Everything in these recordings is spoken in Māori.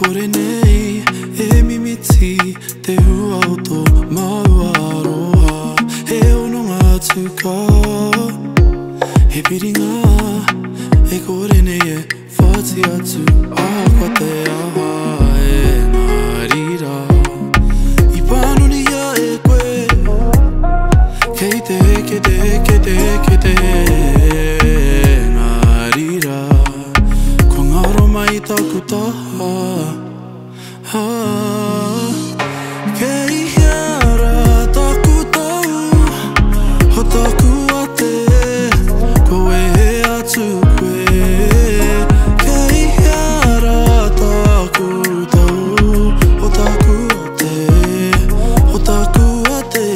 kore nei e mimiti te hua o tō maua aroha e ono ngā tuka he piringa e kore nei e whāti atu a te aha e ngā rira I pānuni ia e koe kei te ngā rira ko ngaro mai taku taha kei hiara taku tau ho taku ate koe he atu koe kei hiara taku tau ho taku ate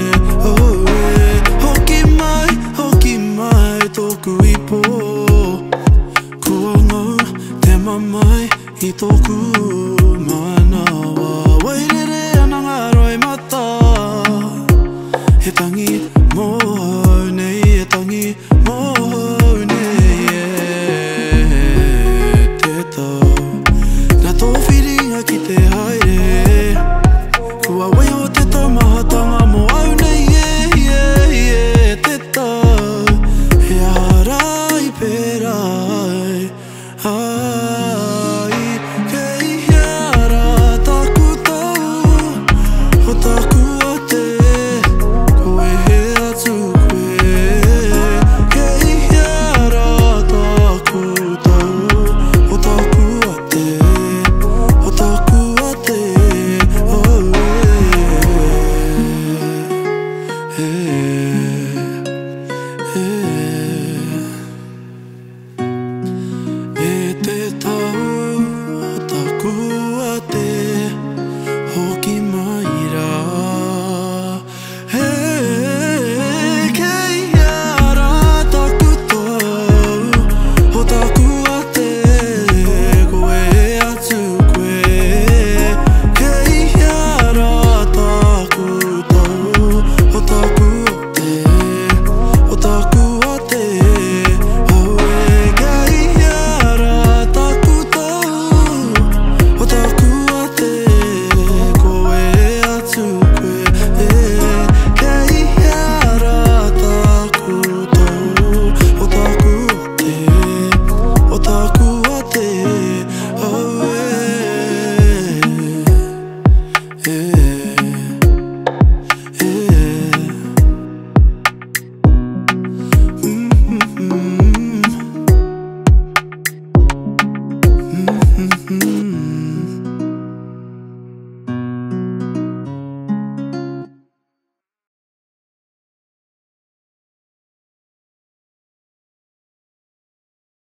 hoki mai toku ipo kua ngau te mamai I toku manawa wairere ana ngā roi mata he tangi mohau nei he tangi mohau nei te tau nā tō whiringa ki te haere kua wai o te tau mahatanga mo au nei te tau he arai perai kei hiara taku tau ho taku ate koe he atu koe kei hiara taku tau ho taku ate oh,